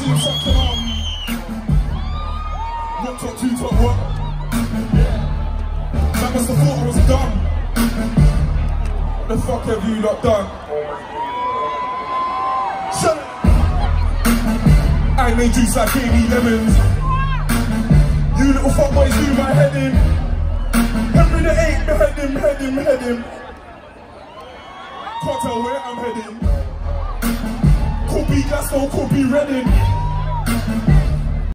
seeing something on. Not top two, top one. I must have thought I was done. What the fuck have you lot done? Shut up! I made juice like Amy Lemons. You little fuckboys do my head in. Henry the 8, behead him. Can't tell where I'm heading. Could be Glasgow, could be Reading.